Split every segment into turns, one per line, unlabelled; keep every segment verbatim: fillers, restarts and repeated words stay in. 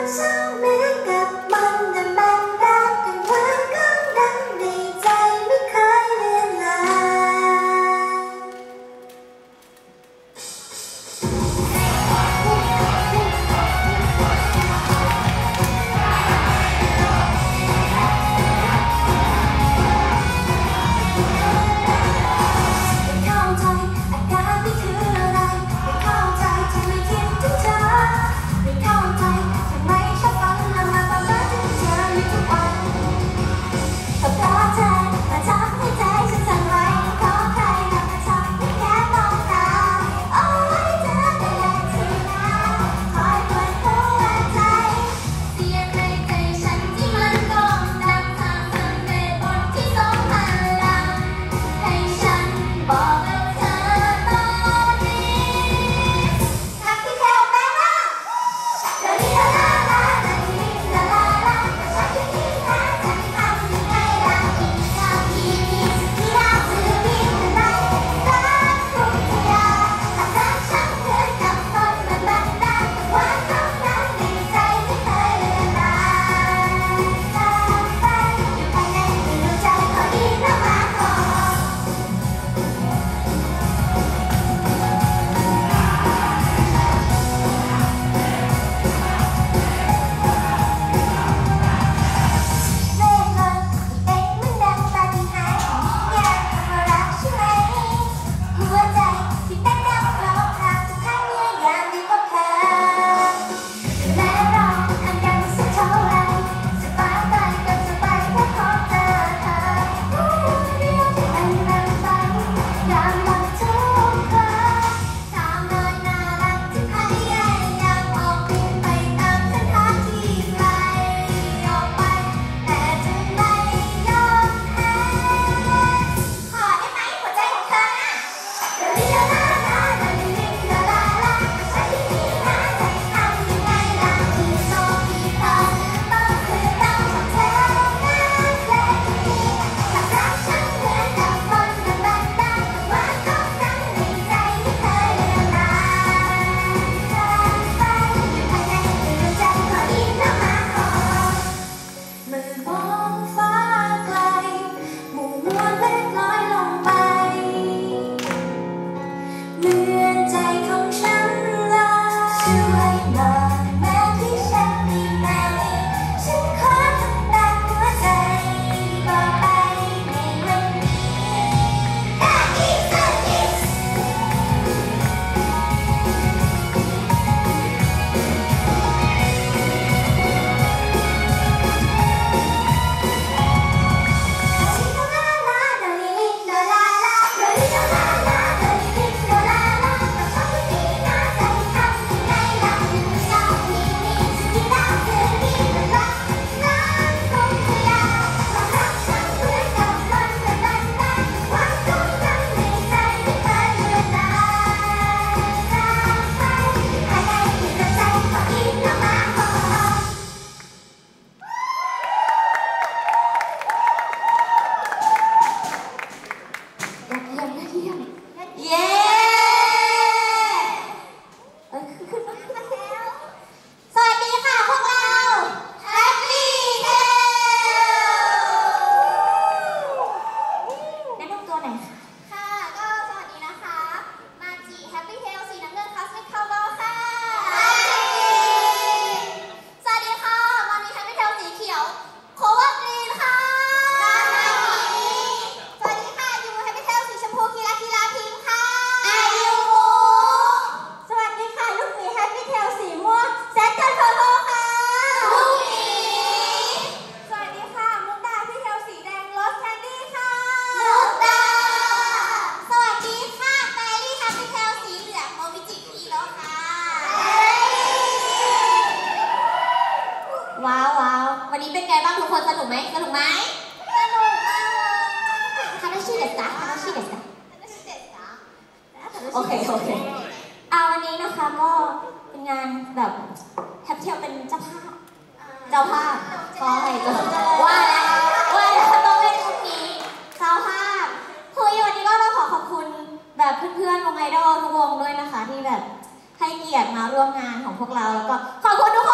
โอเคโอเคเอาวันนี้นะคะก็เป็นงานแบบแฮปเทียลเป็นเจ้าภาพเจ้าภาพขอให้เจอว่าแล้วว่าแล้วต้องเล่นชุดนี้เจ้าภาพคือวันนี้ก็ต้องขอขอบคุณแบบเพื่อนๆวงไอดอลทุกวงด้วยนะคะที่แบบให้เกียรติมาร่วมงานของพวกเราแล้วก็ขอบคุณทุกคนด้วยนะคะ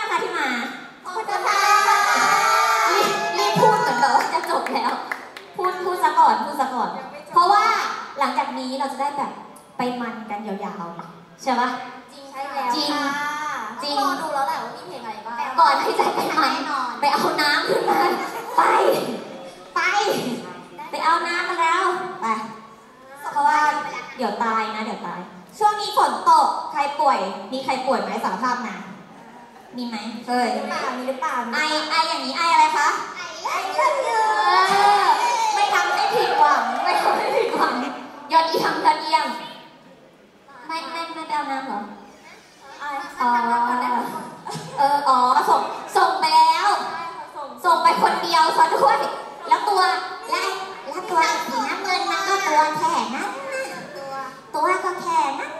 นะคะที่มาขอบคุณค่ะรีบรีบพูดเหมือนแบบว่าจะจบแล้วพูดพูดซะก่อนพูดซะก่อนเพราะว่าหลังจากนี้เราจะได้แบบไปมันกันยาวๆใช่ปะ
จริงใช่แล้ว
จริงจริง
รอดูแล้วแหละว่ามีเพลงอะไรบ้าง
ก่อนที่จะไปมันไปเอาน้ำขึ้นมาไปไปไปเอาน้ำมาแล้วไปเพราะว่าเดี๋ยวตายนะเดี๋ยวตายช่วงนี้ฝนตกใครป่วยมีใครป่วยไหมสารภาพนะมีไหมเคย
มีหรือเปล่า
ไอไออย่างนี้ไออะไรคะไอเยอะไม่ทำให้ผิดหวังไม่ทำให้ผิดหวังยอดเยี่ยมยอดเยี่ยมไม่ไม่ไม่ไปเอาน้ำเหรออ๋อเอออ๋อส่งส่งไปแล้วส่งไปคนเดียวซะด้วยแล้วตัวและแล้วตัวสีน้ำเงินมันก็ตัวแค่นั้นตัวตัวก็แค่นั้น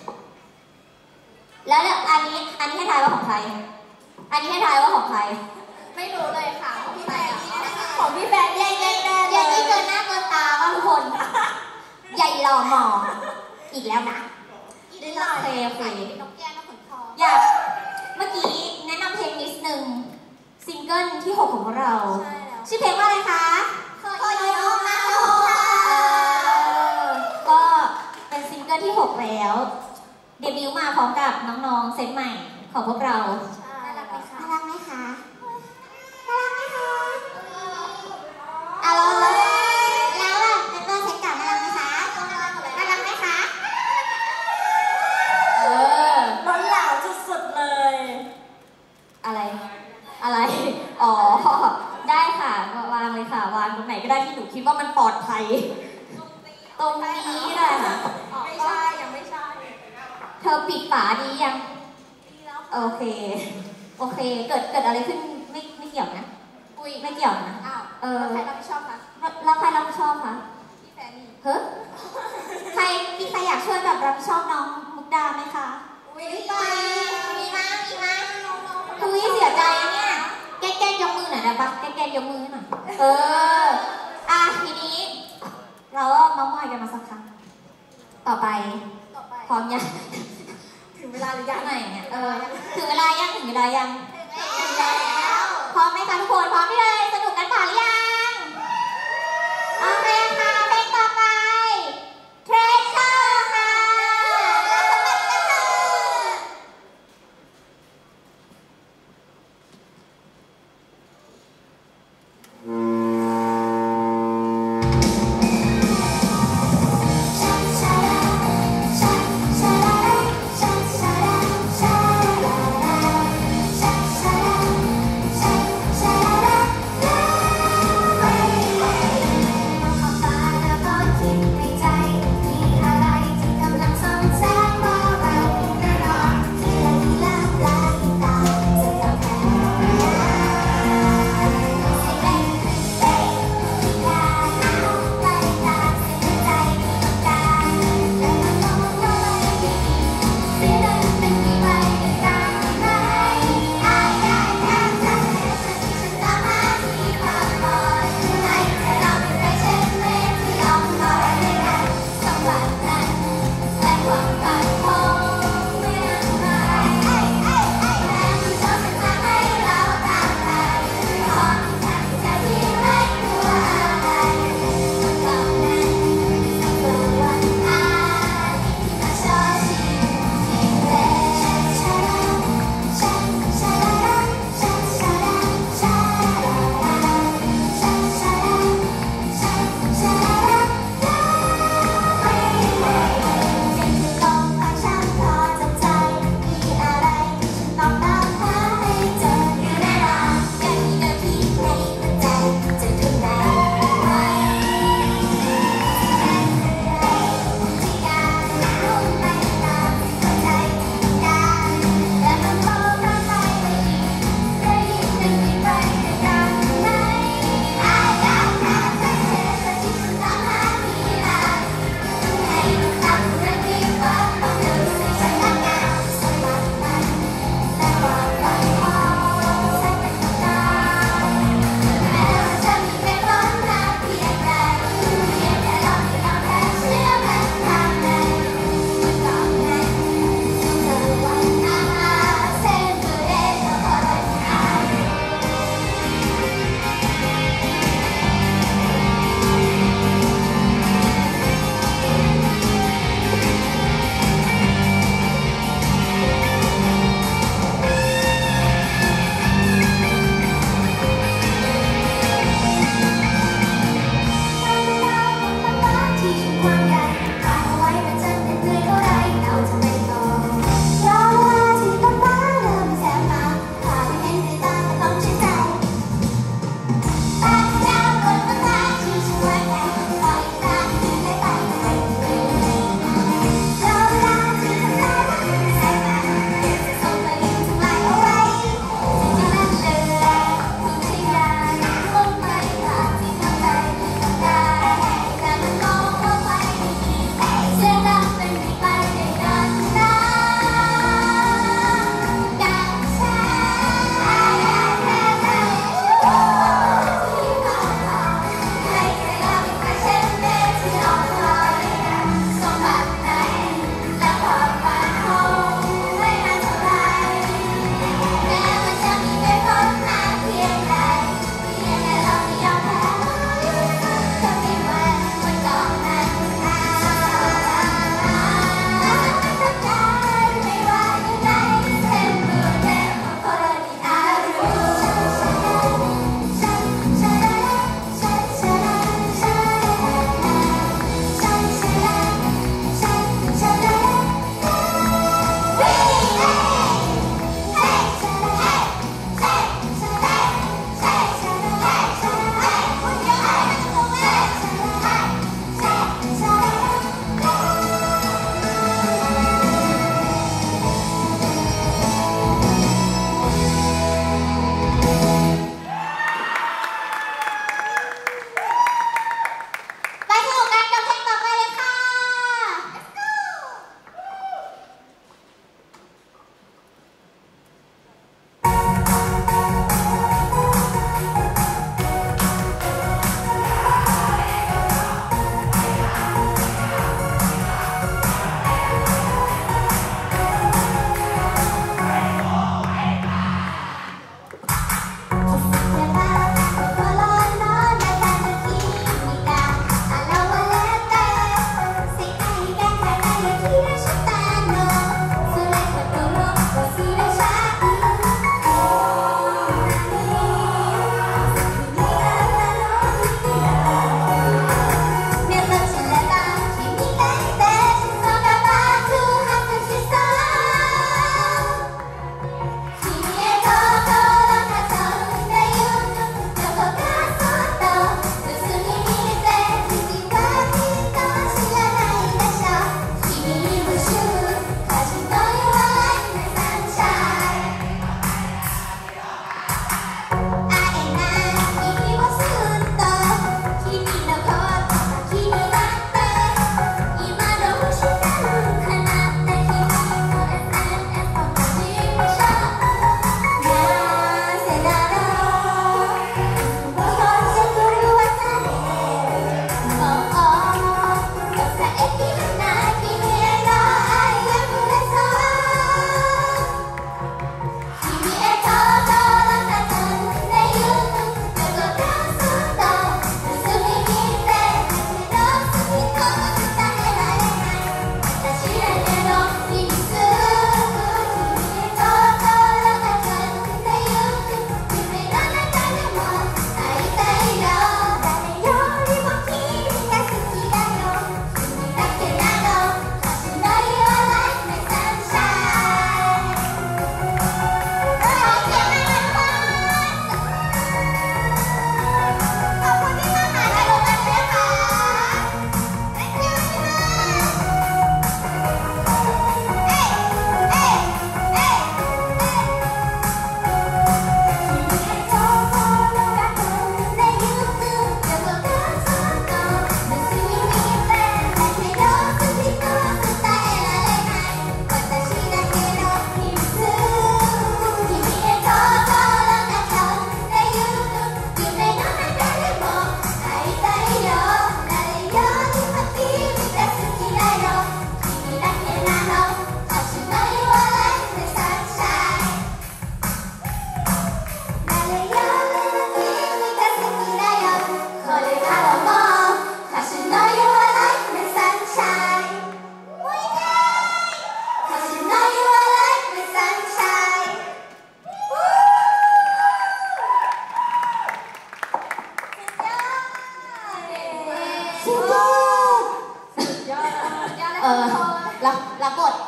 แล้วอันนี้อันนี้ให้ทายว่าของใครอันนี้ให้ทายว่าของใคร
ไม่รู้เลยค่ะของพี่แฟนของพี่แฟนใหญ่ใหญ่แน่
ใหญ่ที่เกินหน้าเกินตาว่าทุกคนใหญ่หล่อหมออีกแล้วนะ
ได้หน่อย
เพลงเพลง
นกแก้วนกขนทอง
อยากเมื่อกี้แนะนำเพลงนิดนึงซิงเกิลที่หกของเราชื่อเพลงว่าอะไรคะ
โคโยโนะมาโฮ
ก็เป็นซิงเกิลที่หกแล้วเดบิวต์มาพร้อมกับน้องๆเซตใหม่ของพวกเรา
น่ารักไหมคะ
น่ารักไหมคะน่ารักไหมคะเอาเลยแล้วอ่ะเป็นตัวเซตเก่าน่ารักไหมคะน่ารักไหมคะเออ
ล้นหลามสุดๆเลย
อะไรอะไรอ๋อได้ค่ะวางเลยค่ะวางตรงไหนก็ได้ที่หนูคิดว่ามันปลอดภัยตรงนี้แหละ
ไม่ใช่ยังไม่ใช่
เธอปิดฝาดียังโอเคโอเคเกิดเกิดอะไรขึ้นไม่ไม่เกี่ยวนะ
อุ้ย
ไม่เกี่ยวนะ
อ้าวเออใครรับผิดชอบคะ
แล้วใครรับผิดชอบคะ
พี่แฟนนี่
เฮ้ยใครมีใครอยากช่วยแบบรับผิดชอบน้องมุกดาไหมคะ
อุ้ยไป
มีมามีมาทุยเสียใจเนี่ยแก้แก้ยกมือหน่อยได้ปะแก้แก้ยกมือหน่อยเอออ่ะทีนี้เราก็มาม่อยกันมาสักครั้งต่อไปพร้อมยัง
ถึงเวลาหรือยัง
ไหนเนี่ยเออถึงเวลายังถึงเวลายัง
ถึงแล้ว
พร้อมไหมคะทุกคนพร้อมที่เลยสนุกกันต่อหรือยังโอเคค่ะเพลงต่อไปเทรนเชอร์ค่ะ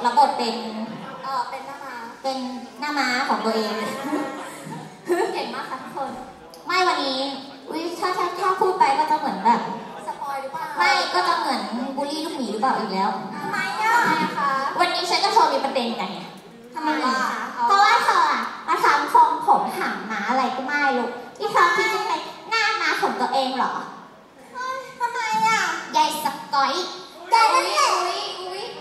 รับบทเป็น
เออเป็นหน้าม้า
เป็นหน้าม้าของตัวเอง
เก่งมากค่ะทุกคน
ไม่วันนี้อุ้ยถ้าถ้าถ้าพูดไปก็จะเหมือนแบบ
สปอยหรือเปล่า
ไม่ก็จะเหมือนบูลลี่ลูกหมีหรือเปล่าอีกแล้ว
ทำไมอ่ะคะ
วันนี้ฉันก็เธอมีประเด็นกันไง
ทำไมอ่ะ
เพราะว่าเธออะมาทำทรงผมหางม้าอะไรก็ไม่รู้ที่เธอคิดจะเป็นหน้าม้าของตัวเองเหรอ
ทำไมอ่ะ
ยายสกอย
แกนั่นแหละอุ้ยอุ้ย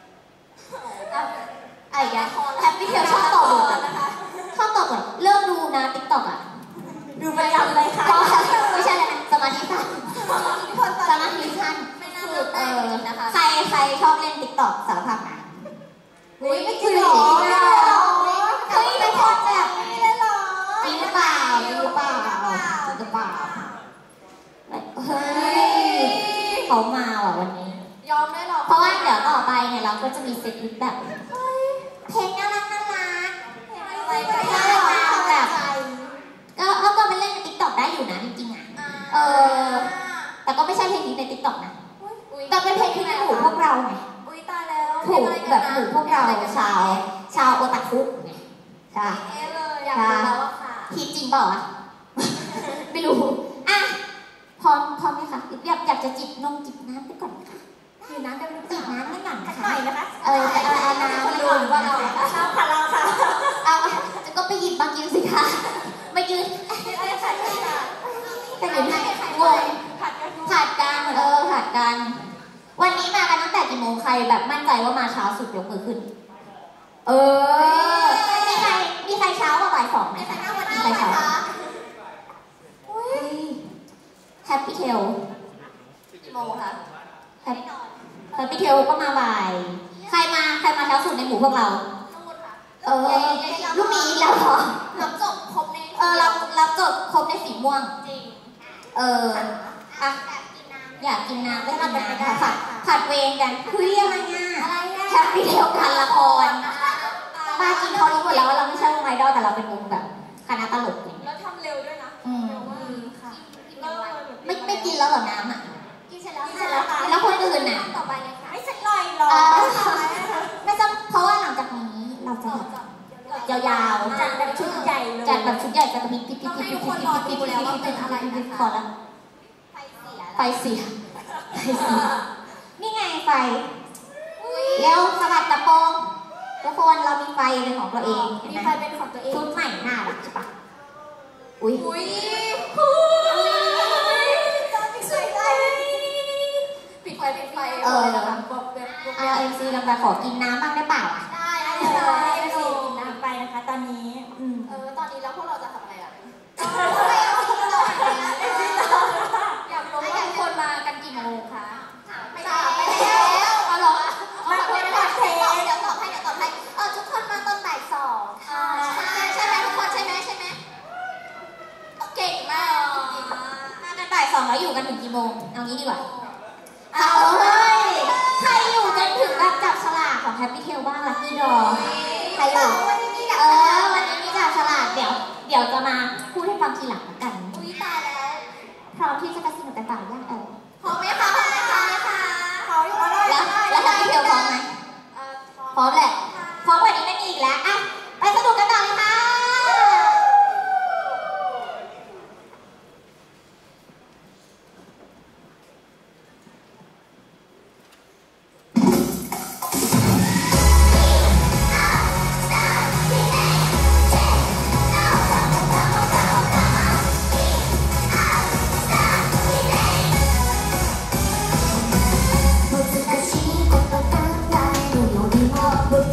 ไอ้ยาแฮปปี้เทลชอบตอบดูนะคะชอบตอบก่อนเลิกดูนะติ๊กต็อกอ่ะ
ดูประจำเลยค่ะ
ไม่ใช่อะไรนะสมาธิสั้นสมาธิสั้น
ไม่น่าเลือกได้จริงนะคะ
ใครใครชอบเล่นติ๊กต็อกสารภาพมา
อุ้ยไม่จริงหรอ
เฮ้ยเป็นคนแบบ
ไม่ได้หรอ
จริงหรือเปล่าจริงหรือเปล่าจริงหรือเปล่าเฮ้ยเขามาว่ะวันนี้
ยอมได้หรอ
เพราะว่าเดี๋ยวต่อไปเนี่ยเราก็จะมีเซตลิสต์แบบเพลงน่ารักน่ารัก
อะไรก็
น่า
ได้
รักแบบก็ก็ก็ไปเล่นในติ๊กต็อกได้อยู่นะจริงๆอ่ะเออแต่ก็ไม่ใช่เพลงนี้ในติ๊กต็อกนะแต่เป็นเพลงที่ในหูพวกเราไง
อุ้ยตายแล้ว
ถูกแบบหูพวกเราชาวชาวโอตาคุไงใช่
เอเลยอยากรู้แล้วว่าค่ะ
คิดจริงเปล่าอ่ะ ไม่รู้อ่ะพร้อมพร้อมไหมคะอยากอยากจะจิบนมจิบน้ำไปก่อนไหมคะ
อยู่น้ำกัน
จิบน้ำไปก่อน
สั
นะ
กหน่
คะ
อยนะคะ
เออเอาเอาน้ำ
คนดูหรือว่าเราเราค่ะเราค่ะ
เอาจะก็ไปหยิบมากินสิคะมายืน
อะไรค่ะที่ค่ะ
แต่ยืนให้งง
ผัดกัน
ผัดกันเออผัดกัน วันนี้มากันตั้งแต่กี่โมงใครแบบมั่นใจว่ามาเช้าสุดยกมือขึ้น เออมีใครมีใครเช้ากว่าบ่ายสองไหมคะมีใครเช้าแฮปปี้เทล
กี่โมงคะ
แฮปแฮปปี้เทลก็มาบ่าย ใครมาใครมาเช้าสุดในหมู่พวกเรา
นู่นค่ะ
เออลูกหมีอีกแล้วเหรอ
รับจบครบใน
เออเราเราจบครบในสีม่วง
จริง
เอออ่ะ
แบบกินน้ำ
อยากกินน้ำก็กินน้ำค่ะผัดผัดเวรกันคุยอะไรเนี่ย
อะไรอ่ะ
แฮปปี้เทลกันละครป้ากินเขารู้หมดแล้วว่าเราไม่ใช่วงไอดอลแต่เราเป็นวงแบบคณะตลกเนี่ย
แล้วทำเร็วด้วยนะ
อืม
ค่ะ
ไม่ไม่กินแล้วเหรอน้ำอ่ะ
กินเสร็จแล้วกินเสร็จแล้วค่ะ
แล้วคนอื่นน่ะ
ต่อไปเลยค่ะไม่สักหน่อยหรอ
เออไม่จำเพราะว่าหลังจากนี้เราจะแบบยาวๆ
จัดแบบชุดใหญ่เลย
จัดแบบชุดใหญ่จะกระพริบพริบพริบพริบพริบพริบพริบพริบพริบพริบพริบพริบพริบพอแล้ว
ไฟเสีย
ไฟเสียไฟเสียนี่ไงไฟเร็วสลัดกระโปรงทุกคนเรามีไฟเป็นของตัวเองเห็น
มี
ไหม
ไฟเป็นของตัวเอง
ชุดใหม่น่ารักใช่ปะอุ้ย
อุ้ยอุ้ยตอนปิดไฟได้ปิดไฟปิดไฟแบบแบบแบบ
อาร์เอ็มซีกำลังขอกินน้ำบ้างได้เปล่าอ่ะ
ได้ได้เลยให้สีกินน้ำไปนะคะตอนนี้อืมเออตอนนี้แล้วพวกเราจะทำอะไรอ่ะอยากรู้ว่าทุกคนมากันกี่โมงคะไม่ได้ไปแล้วเอาหรอมาเป็นคอนเทนต์เดี๋ยวตอบให้เดี๋ยวตอบให้เออทุกคนมาตอนบ่ายสองค่ะใช่ไหมทุกคนใช่ไหมใช่ไหมเก่งมาก
มากันบ่ายสองแล้วอยู่กันถึงกี่โมงเอางี้ดีกว่าเอาเฮ้ยใครอยู่กันถึงแบบจับฉลากของแฮปปี้เทลบ้างลัคกี้ดอใครอยู่เออวันนี้มีจับฉลากเดี๋ยวเดี๋ยวจะมาพูดให้ฟังทีหลังละกัน
อุ้ยตายแล้ว
พร้อมที่จะกระซิบกันต่างๆยังเออ
พร้อมไหมคะพร้อมไหมคะพร้อมอยู่แล้ว
แล้วแล้วแฮปปี้เทลพร้อมไหมพร้อมแหละพร้อมกว่านี้ไม่มีอีกแล้วอ่ะไปสนุกกันต่อเลยค่ะ「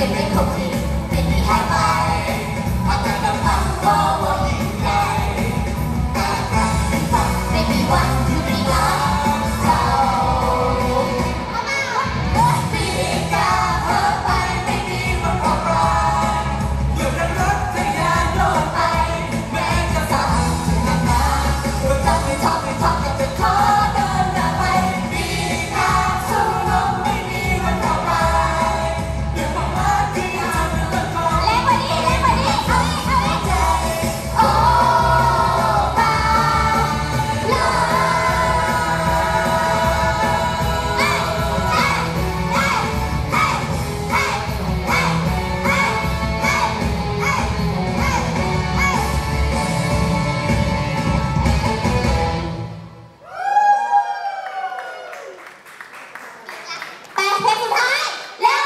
ก็บไว้คงที่ไม่มีหายไปอาการลำพังเพราะว่ายิ่งใหญ่การรักที่ฝันไม่มีวันหยุดเวลาเราปีกาเพ้อไปไม่มีวันพบรักเมื่อนั้นรักทะยานโลดไปแม้จะสายจะนำมาเราจะไม่ทำไม่ทำก็จะขอเดินหน้าไปปีกาสู้ลมไม่มีวันทำลายเรื่องความรักที่ยาวจะเลิกมาเล่นกว่านี้เล่นกว่านี้เอาอีกเอาอีกใจโอ้บาลาไปเพลงสุดท้ายแล้ว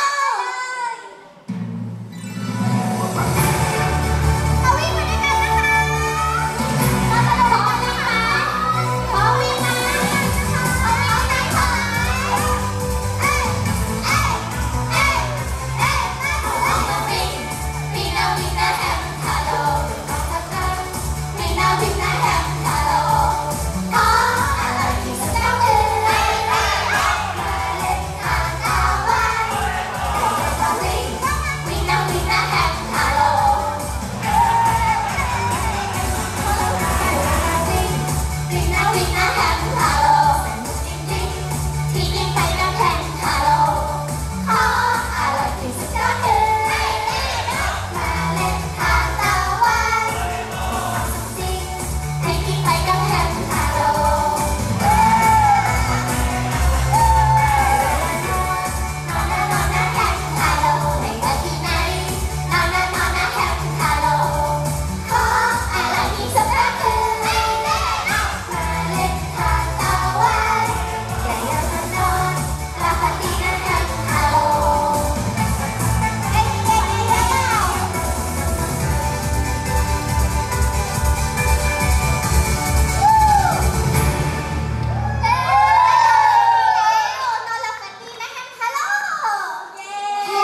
เอาวิ่งไปด้วยกันนะคะเราจะลงวิ่งนะขอวิ่งนะเอาวิ่งนะขอเอ้ยเอ้ยเอ้ยเอ้ยเอามาวิ่งวิ่งนะวิ่งนะแฮมฮาโลวิ่งนะวิ่งนะแฮมฮาโลขออะไรที่สักหนึ่งมาเล่นทางตาไว้วิ่งวิ่งนะวิ่งนะแฮมฮาโลวิ่งนะวิ่งนะแฮมฮาโลจริงๆที่ยิ่งไปน้ำแข็งฮาโลขออะไรที่สักหนึ่งมาเล่นทางตาไว้จริงให้ยิ่งไปน้ำแข็งฮาโลนอนนะนอนนะแฮมฮาโลไม่ว่าที่ไหนนอนนะนอนนะแฮมฮาโลขออะไรอีกสักครั้งหนึ่งมาเล่นทางตาไว้อย่าอย่ามานอนหลับฝันดีนะแฮมฮาโลเอ้ยเอ้ยเอ้ยเอ้ยเอ้ยนอนหลับฝันดีนะแฮมฮาโลเย้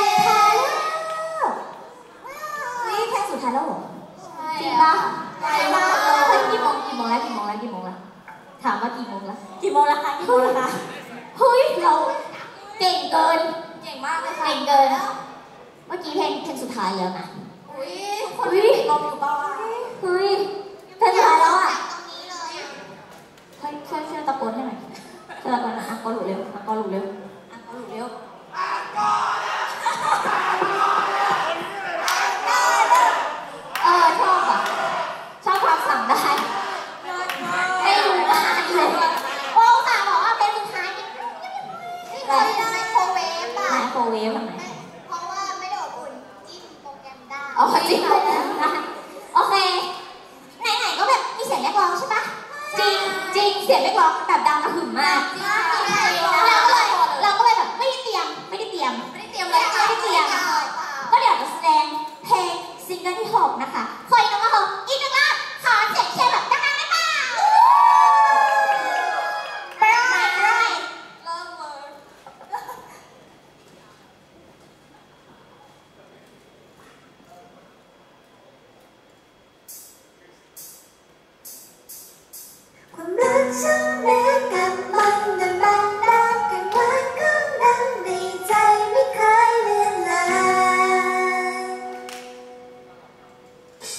นี่เพลงสุดท้ายแล้วเหรอ
จริงปะ
ใช่มากเลยเฮ้ยกี่โมงกี่โมงแล้วกี่โมงแล้วกี่โมงแล้วถามว่ากี่โมงแล้วกี่โมงแล้วคะกี่โมงแล้วคะเฮ้ยเราเก่งเกิน
เก่งมากเลยค่ะ
เก่งเกินเมื่อกี้เพลงเพลงสุดท้ายแล้วนะ
อุ้ยคนที่ติดลมอยู่บ้าง
เฮ้ยเพลงสุดท้ายแล้วอ่ะ
ตรงนี้เลยอ่ะ
เฮ้ยช่วยช่วยตะโกนให้หน่อยช่วยตะโกนหน่อยอ่ะก็หลุดเร็วอ่ะก็หลุดเร็วอ่ะก็หลุดเร็วเออชอบอ่ะชอบความสั่งได้ไม่รู้มากเลยโอ้ค่ะบอกว่าเพลงสุดท้ายนี่
นี่เคยไมโครเวฟอ่ะ
ไมโครเวฟทำไม
เพราะว่าไม่ได้อบอุ่นจิ้มโปรแกรมได้
อ๋อจริงนะโอเคไหนๆก็แบบมีเสียงเรียกร้องใช่ปะจริงจริงเสียงเรียกร้องแบบดังกระหึ่มมาก
จริงจริง
เราก็เลยเราก็เลยแบบไม่ได้เตรียมไม่ได้เตรียม
ไม่ได้เตรียมเลย
ไม่ได้เตรียม ก็เดี๋ยวจะแสดงเพลงซิงเกิลที่หกนะคะคอยน้องมาหกอีกหนึ่งรอบขอเสียงเชียร์แบบดังๆได้เปล่าไปเลยไปเลย
เริ่มเลย
ความรักฉันเหมือนกับมันดังบันดาลกันไว้ข้างในในใจไม่เคยเลือนลาง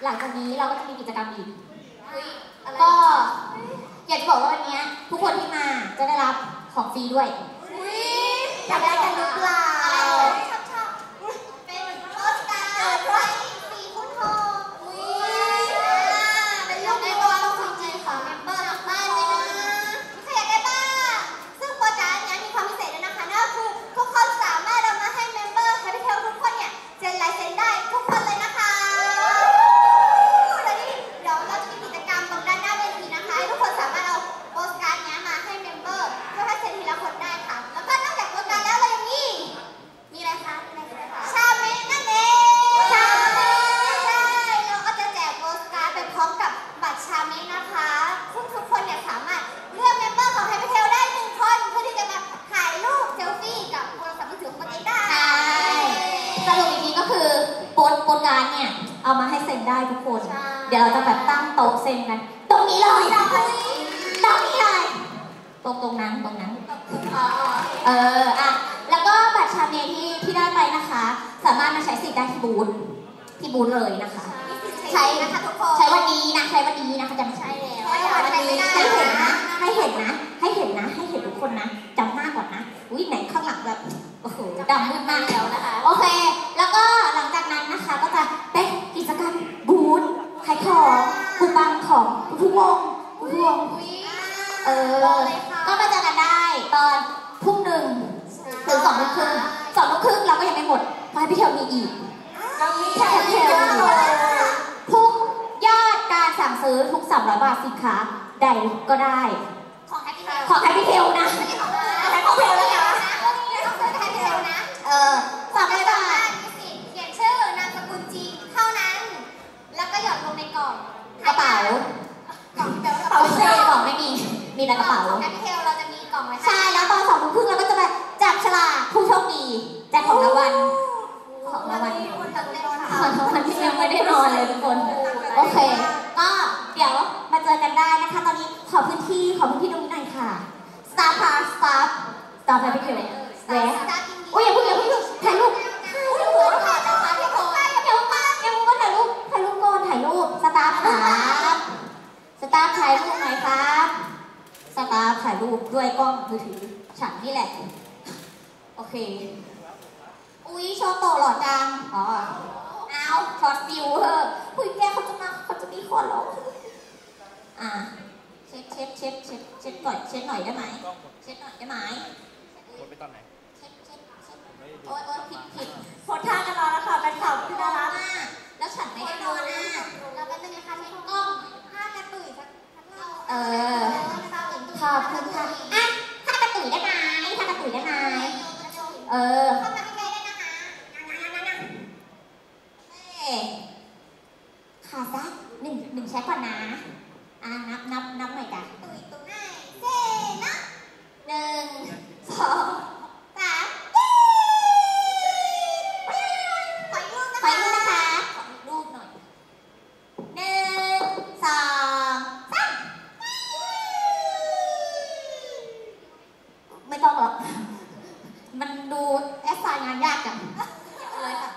หลังจากนี้เราก็จะมีกิจกรรมอีก
อะไร
ก็อยากจะบอกว่าวันนี้ทุกคนที่มาจะได้รับของฟรีด้วย
อยากได้กันหรือเปล่า
ชอบชอบเป็นโปสการ์ดไว้สีคุณทองอุ้ยเป็นลูกในตัวลูกจริงๆของเมมเบอร์ทางบ้านเลยนะใครอยากได้บ้างซึ่งโปสการ์ดนี้มีความพิเศษด้วยนะคะนั่นก็คือทุกคนสามารถเอามาให้เมมเบอร์ Happy Tail ทุกคนเนี่ยเซ็นลายเซ็นได้ทุกคนเลยนะคะแล้วนี่เดี๋ยวเราจะมีกิจกรรมตรงด้านหน้าเวทีนะคะให้ทุกคนสามารถเอาโปสการ์ดนี้มาให้เมมเบอร์เพื่อให้เซ็นทีละคนได้ค่ะแล้วก็นอกจากโปสการ์ดแล้วเรายังมีมีอะไรคะมีอะไรคะชาเมนนั่นเองชาเมนใช่เราก็จะแจกโปสการ์ดไปพร้อมกับบัตรชาเมนนะคะซึ่งทุกคนเนี่ยสามารถเลือกเมมเบอร์ของ Happy Tail ได้หนึ่งคนเพื่อที่จะมาถ่ายรูปเซลฟี่กับโทรศัพท์มือถือของตัวเองได้
ใช่สรุปอีกทีก็คือโปสโปสการ์ดเนี่ยเอามาให้เซ็นได้ทุกคน เดี๋ยวเราจะแบบตั้งโต๊ะเซ็นกัน ตรงนี้เลยตรงนี้เลยตรงตรงนั้นตรงนั้น เอออ่ะแล้วก็บัตรชาเมนที่ที่ได้ไปนะคะ สามารถมาใช้สิทธิ์ได้ที่บูธที่บูธเลยนะคะ
ใช่นะคะทุกคน
ใช้วันนี้นะใช้วันนี้นะคะจะไม่ใช่แล้ว
ใช้วันนี้
ให้เห็นนะให้เห็นนะ ให้เห็นนะ ให้เห็นทุกคนนะจำหน้าก่อนนะอุ้ยไหนข้างหลังแบบโอ้โหดำมืดมากแล้วนะคะโอเค แล้วก็หลังจากนั้นนะคะก็จะเป็นกิจกรรมบูธขายของปูปังของทุกวงทุกวงเออก็มาเจอกันได้ตอนทุ่มหนึ่งถึงสองทุ่มครึ่งสองทุ่มครึ่งเราก็ยังไม่หมดเพราะพี่เทลมีอีก
เรามี
แค่
แค่
เท
เพีย
ล
ง
ทุกยอดการสั่งซื้อทุกสามร้อยบาทสินค้าใดก็ได้
ของ Happy Tail
ขอให้พี่เทลนะ
ไม่ใช่ของเราของ Happy Tail แล้วนะต้องซื้อ Happy Tail นะ
เออสามร้อยบาท
มีสิทธิ์เขียนชื่อนามสกุลจริงเท่านั้น แล้วก็หยอดลงในกล่อง
กระเป๋าก
ล่องที่แปลว่ากระ
เป๋า
เป๋า
เซ่กล่องไม่มี มีแต่กระเป๋า
ของ Happy Tail เราจะมีกล่องไว้ให้
ใช่แล้วตอนสองทุ่มครึ่งเราก็จะมาจับฉลากผู้โชคดีแจกของรางวัล ของรางวัล
คนเติมเต็ม
ของรางวัลที่ยังไม่ได้นอนเลยทุกคน โอเค ก็เดี๋ยวมาเจอกันได้นะคะ ตอนนี้ขอพื้นที่ขอพื้นที่ตรงนี้หน่อยค่ะ สตาร์พาสตาร์สตาร์ไปพี่เทลเวสอุ้ยอย่าเพิ่งอย่าเพิ่งถ่ายรูปถ่ายรูปก่อนนะคะทุกคนเดี๋ยวมาเดี๋ยวมาถ่ายรูปถ่ายรูปก่อนถ่ายรูปสตาร์ครับสตาร์ถ่ายรูปหน่อยครับสตาร์ถ่ายรูปด้วยกล้องมือถือฉันนี่แหละโอเคอุ้ยโชว์โตหล่อจังอ๋อเอาช็อตวิวเถอะอุ้ยแกเขาจะมาเขาจะมีคนหรออ่ะเช็ดเช็ดเช็ดเช็ดเช็ดก่อนเช็ดหน่อยได้ไหมเช็ดหน่อยได้ไหม
กดไปตอนไหน
เช็ดเช็ดเช็ดโอ๊ยโอ๊ยผิดผิด
โพสท่ากันแล้วนะคะเป็นข่าวที่น่ารัก
อ่ะแล้วฉันไม่ได้นอนอ่ะ
เราก็จะมีค่าเช็ด
กล้อง
ค่ากระตุยสัก
เออขอบคุณค่ะอ่ะถ้ากระตุยได้ไหมถ้ากระตุยได้ไหมเออ
เข้ามาใกล้ๆได้นะคะ
เอ๊ะขาสักหนึ่งหนึ่งแชทก่อนนะอ่ะนับนับนับหน่อยจ้ะ
ตุยตุยให้เซ่นะ
หนึ่งสองสาม
ขออีกรูปนะ
ขอ
คะ
อีกรูปนะคะขออีกรูปหน่อยหนึ่งสองสามไม่ต้องหรอกมันดูแอสไซน์งานยากจังเลยค่ะ